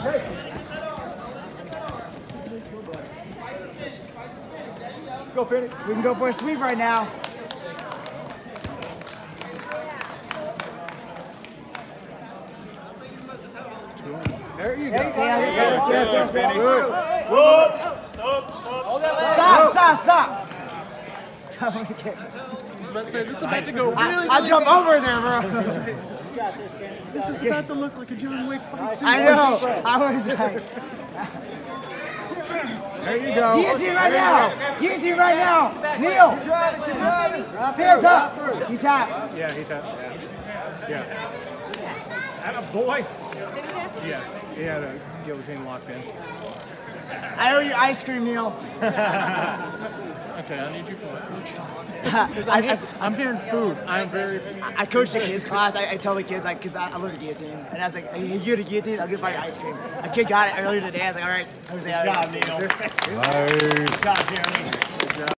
Let's go, Finny. We can go for a sweep right now. There you go. Yes. Stop. I was about to say, this is about to go really I'll jump over there, bro. This is about to look like a John Wick fight scene. I know. I was like... There you go. Guillotine right now. Guillotine right now. Neil. Keep driving. Stay up top. He tapped. Yeah, he tapped. Yeah. That a boy. Yeah. He had a guillotine locked in. I owe you ice cream, Neil. Okay, I need you for that. I'm hearing food. I'm very. I coach the kids class. I tell the kids, like, because I love the guillotine. And I was like, hey, you get a guillotine, I'll give you ice cream. A kid got it earlier today. I was like, all right. Good job, Neil. Nice. Good job, Jeremy.